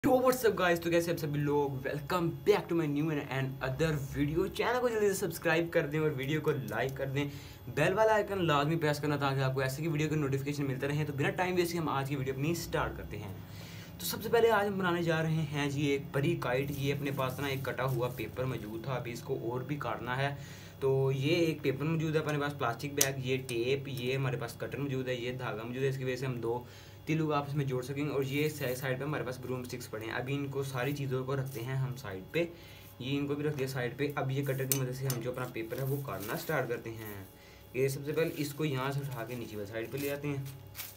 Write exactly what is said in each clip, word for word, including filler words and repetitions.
तो WhatsApp guys, तो कैसे आप सभी लोग, welcome back to my new and other video. Channel को जल्दी से सब्सक्राइब कर दें और वीडियो को लाइक कर दें। बेल वाला आइकन लाजमी प्रेस करना ताकि आपको ऐसे की वीडियो के नोटिफिकेशन मिलते रहें। तो बिना टाइम वेस्ट के हम आज की वीडियो अपनी स्टार्ट करते हैं। तो सबसे पहले आज हम बनाने जा रहे हैं जी एक बड़ी काइट। ये अपने पास ना एक कटा हुआ पेपर मौजूद था, अभी इसको और भी काटना है। तो ये एक पेपर मौजूद है अपने पास, प्लास्टिक बैग, ये टेप, ये हमारे पास कटर मौजूद है, ये धागा मौजूद है। इसकी वजह से हम दो तीन लोग आपस में जोड़ सकेंगे। और ये साइड पे हमारे पास ब्रूम स्टिक्स पड़े हैं। अभी इनको सारी चीज़ों को रखते हैं हम साइड पे, ये इनको भी रख दिया साइड पे। अब ये कटर की मदद से हम जो अपना पेपर है वो काटना स्टार्ट करते हैं। ये सबसे पहले इसको यहाँ से उठा के नीचे वाली साइड पे ले आते हैं,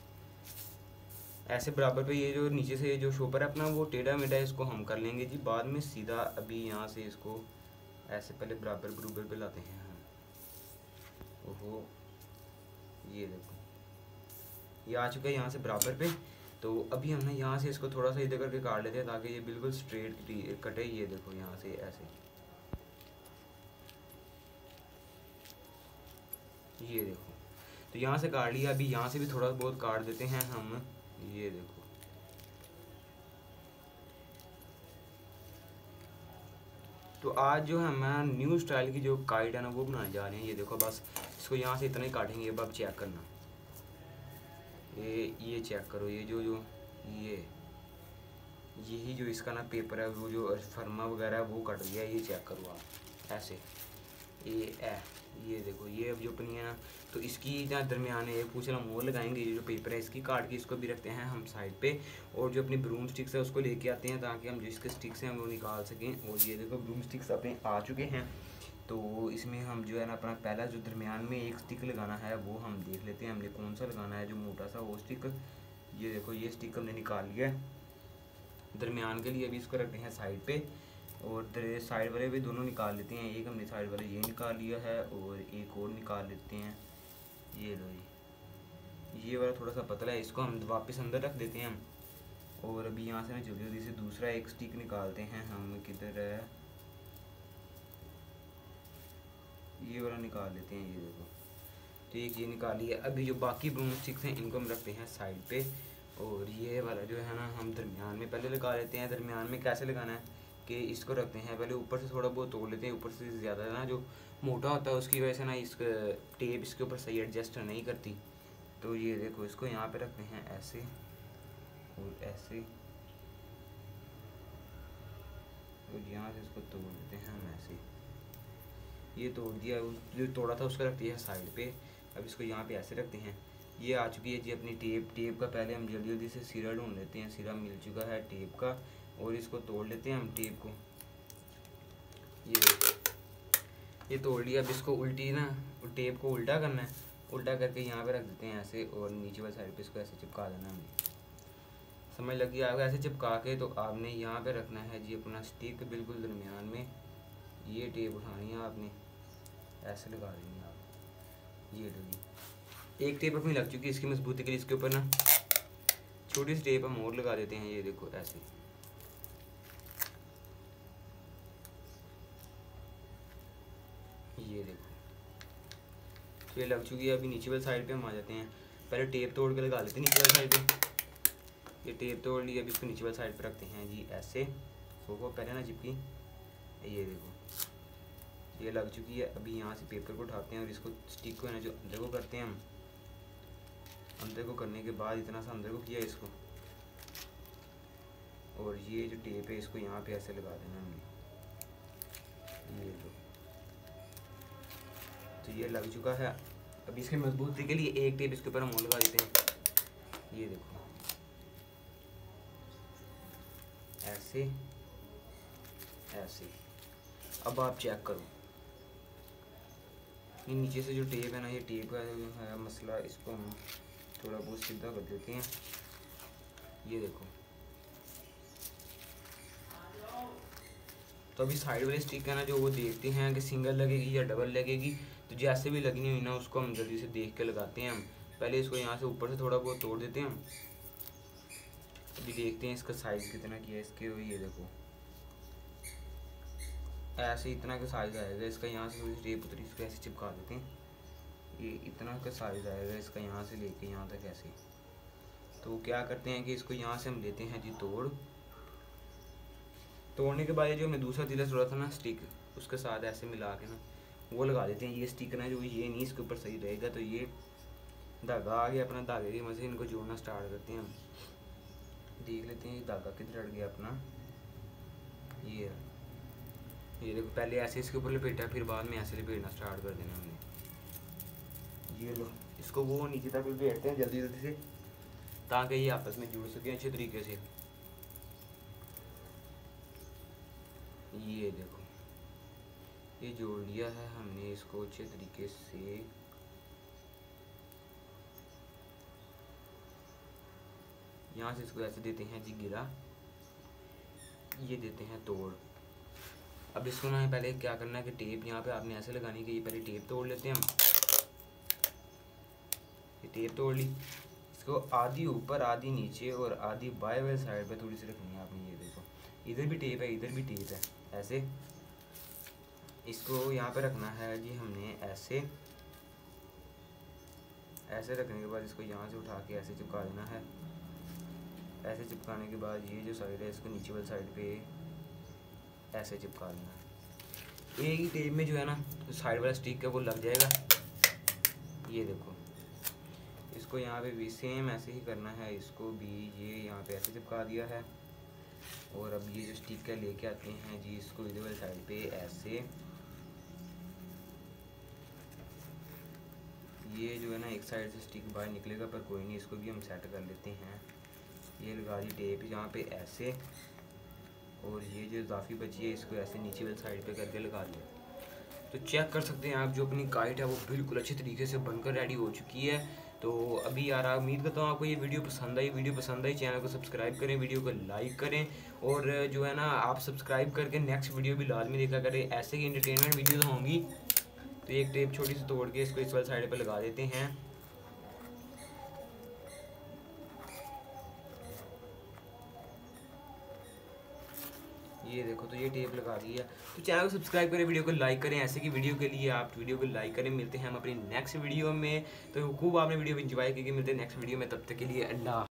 ऐसे बराबर पे। ये जो नीचे से जो शोपर है अपना वो टेढ़ा मेढ़ा, इसको हम कर लेंगे जी बाद में सीधा। अभी यहाँ से इसको ऐसे पहले बराबर बरूबर पे लाते हैं हम। ओहो, ये देखो ये आ चुका है यहाँ से बराबर पे। तो अभी हम ना यहाँ से इसको थोड़ा सा इधर करके काट लेते हैं ताकि ये बिल्कुल स्ट्रेट कटे। ये देखो यहाँ से ऐसे, ये देखो। तो यहाँ से काट लिया, अभी यहाँ से भी थोड़ा बहुत काट देते हैं हम। ये देखो, तो आज जो है हम न्यू स्टाइल की जो काइट है ना वो बनाने जा रहे हैं। ये देखो, बस इसको यहाँ से इतना ही काटेंगे। अब आप चेक करना, ये ये चेक करो, ये जो जो ये यही जो इसका ना पेपर है वो जो फर्मा वगैरह है वो कट गया। ये चेक करो आप ऐसे, ये ए ये देखो। ये अब जो अपनी है ना, तो इसकी जहाँ दरमियान है कुछ हम और लगाएंगे। ये जो पेपर है इसकी काट के इसको भी रखते हैं हम साइड पे। और जो अपनी ब्रूम स्टिक्स है उसको लेके आते हैं ताकि हम जो इसके स्टिक्स हैं वो निकाल सकें। और ये देखो ब्रूम स्टिक्स अपने आ चुके हैं। तो इसमें हम जो है ना अपना पहला जो दरमियान में एक स्टिक लगाना है वो हम देख लेते हैं हमने कौन सा लगाना है, जो मोटा सा वो स्टिक। ये देखो, ये स्टिक हमने निकाल लिया है दरमियान के लिए। अभी इसको रखते हैं साइड पे और साइड वाले भी दोनों निकाल लेते हैं। एक हमने साइड वाले ये निकाल लिया है और एक और निकाल लेते हैं। ये लो, ये ये वाला थोड़ा सा पतला है, इसको हम वापस अंदर रख देते हैं हम। और अभी यहाँ से ना जल्दी जल्दी से दूसरा एक स्टिक निकालते हैं हम। किधर है, ये वाला निकाल लेते हैं। ये देखो, ठीक, ये निकालिए। अभी जो बाकी ब्रूम स्टिक्स हैं इनको हम रखते हैं साइड पे। और ये वाला जो है ना हम दरमियान में पहले लगा लेते हैं। दरमियान में कैसे लगाना है कि इसको रखते हैं पहले ऊपर से थोड़ा बहुत तोड़ लेते हैं। ऊपर से ज़्यादा ना जो मोटा होता है उसकी वजह से ना इस टेप इसके ऊपर सही एडजस्ट नहीं करती। तो ये देखो, इसको यहाँ पे रखते हैं ऐसे और ऐसे, और यहाँ से इसको तोड़ देते हैं हम ऐसे। ये तोड़ दिया, जो तोड़ा था उसको रख दिया साइड पे। अब इसको यहाँ पे ऐसे रखते हैं। ये आ चुकी है जी अपनी टेप। टेप का पहले हम जल्दी जल्दी से सिरा ढूंढ लेते हैं। सिरा मिल चुका है टेप का, और इसको तोड़ लेते हैं हम टेप को। ये ये तोड़ लिया। अब इसको उल्टी ना टेप को उल्टा करना है, उल्टा करके यहाँ पे रख देते हैं ऐसे, और नीचे वाली साइड पे इसको ऐसे चिपका देना है हमें। समझ लगी आपको? ऐसे चिपका के तो आपने यहाँ पे रखना है जी अपना स्टिक बिल्कुल दरमियान में। ये टेप उठानी है आपने, ऐसे लगा देंगे आप। ये लो जी, एक टेप अपनी लग चुकी है। इसकी मजबूती के लिए इसके ऊपर ना छोटी सी टेप हम और लगा देते हैं। ये देखो ऐसे, ये देखो, तो ये लग चुकी है। अभी नीचे वाली साइड पे हम आ जाते हैं। पहले टेप तोड़ के लगा लेते हैं नीचे वाली साइड पे। ये टेप तोड़ ली, अभी इसको नीचे वाली साइड पे रखते हैं जी ऐसे। वो पहले ना चिपकी, ये देखो ये लग चुकी है। अभी यहाँ से पेपर को उठाते हैं और इसको स्टिक को है ना जो अंदर को करते हैं हम। अंदर को करने के बाद इतना सा अंदर को किया इसको, और ये जो टेप है इसको यहाँ पे ऐसे लगा देना हमने। ये तो तो ये लग चुका है। अभी इसकी मजबूती के लिए एक टेप इसके ऊपर हम और लगा देते हैं। ये देखो ऐसे ऐसे। अब आप चेक करो, ये नीचे से जो टेप है ना, ये टेप का है मसला, इसको हम थोड़ा बहुत सीधा कर देते हैं। ये देखो, तो अभी साइड वाली स्टिक है ना जो वो देखते हैं कि सिंगल लगेगी या डबल लगेगी। तो जैसे भी लगनी हुई ना उसको हम जल्दी से देख के लगाते हैं हम। पहले इसको यहाँ से ऊपर से थोड़ा बहुत तोड़ देते हैं हम। अभी देखते हैं इसका साइज़ कितना किया है इसके। ये देखो ऐसे इतना का साइज़ आएगा इसका। यहाँ से थोड़ी टेप उतरी, इसको ऐसे चिपका देते हैं। ये इतना का साइज़ आएगा इसका, यहाँ से लेके यहाँ तक ऐसे। तो क्या करते हैं कि इसको यहाँ से हम लेते हैं जी तोड़, तोड़ने के बाद जो हमें दूसरा तिलक थोड़ा था ना स्टिक, उसके साथ ऐसे मिला के ना वो लगा देते हैं। ये स्टिक ना जो ये नहीं इसके ऊपर सही रहेगा, तो ये धागा आ गया अपना। धागे की मदद से इनको जोड़ना स्टार्ट करते हैं हम। देख लेते हैं ये धागा किधर अड़ गया अपना। ये ये देखो, पहले ऐसे इसके ऊपर लपेटा, फिर बाद में ऐसे लपेटना स्टार्ट कर देना हमने। ये लो, इसको वो नीचे तक लपेटते हैं जल्दी जल्दी से, ताकि ये आपस में जुड़ सके अच्छे तरीके से। ये देखो, ये जोड़ लिया है हमने इसको अच्छे तरीके से। यहाँ से इसको ऐसे देते हैं जी गिरा, ये देते हैं तोड़। अब इसको ना पहले क्या करना है कि टेप यहाँ पे आपने ऐसे लगानी है कि ये पहले टेप तोड़ लेते हैं हम। ये टेप तोड़ ली, इसको आधी ऊपर आधी नीचे और आधी बाएं वाली साइड पे थोड़ी सी रखनी है आपने। ये देखो, इधर भी टेप है इधर भी टेप है, ऐसे इसको यहाँ पे रखना है जी हमने। ऐसे ऐसे रखने के बाद इसको यहाँ से उठा के ऐसे चिपका देना है। ऐसे चिपकाने के बाद ये जो साइड है इसको नीचे वाली साइड पे ऐसे चिपका देना है। एक ही टेप में जो है ना साइड वाला स्टिक है वो लग जाएगा। ये देखो, इसको यहाँ पे भी सेम ऐसे ही करना है। इसको भी ये यहाँ पे ऐसे चिपका दिया है। और अब ये जो स्टिक है लेके आते हैं जी इसको इधर वाली साइड पे ऐसे। ये जो है ना एक साइड से स्टिक बाहर निकलेगा, पर कोई नहीं, इसको भी हम सेट कर लेते हैं। ये लगा दी टेप यहाँ पे ऐसे, और ये जो इजाफी बची है इसको ऐसे नीचे वाली साइड पे करके लगा दिया। तो चेक कर सकते हैं आप, जो अपनी काइट है वो बिल्कुल अच्छे तरीके से बनकर रेडी हो चुकी है। तो अभी यार उम्मीद करता हूँ आपको ये वीडियो पसंद आई। वीडियो पसंद आई चैनल को सब्सक्राइब करें, वीडियो को लाइक करें, और जो है ना आप सब्सक्राइब करके नेक्स्ट वीडियो भी लाजमी देखा करें। ऐसे ही एंटरटेनमेंट वीडियोज़ होंगी। तो एक टेप छोटी सी तोड़ के इसको इस वाली साइड पर लगा देते हैं। ये देखो, तो ये टेप लगा दी है। तो चैनल को सब्सक्राइब करें, वीडियो को लाइक करें। ऐसे की वीडियो के लिए आप वीडियो को लाइक करें। मिलते हैं हम अपनी नेक्स्ट वीडियो में। तो खूब आपने वीडियो एंजॉय की, मिलते हैं नेक्स्ट वीडियो में। तब तक के लिए अल्लाह।